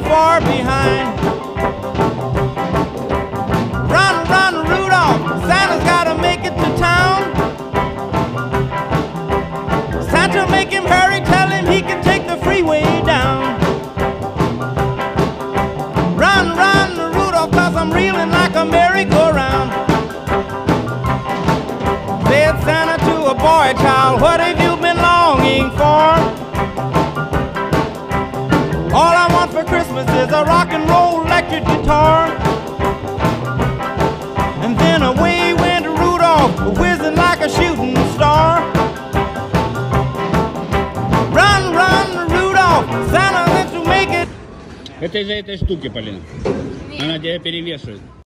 far behind. Run, run, Rudolph, Santa's gotta make it to town. Santa, make him hurry, tell him he can take the freeway down. Run, run, Rudolph, 'cause I'm reeling like a merry-go-round. Said Santa to a boy child, what have you been longing for? All I want for Christmas is a rock and roll electric guitar. And then away went Rudolph, whizzing like a shooting star. Run, run, Rudolph, Santa, let's make it. Это из-за этой штуки, Полина. Она тебя перевешивает.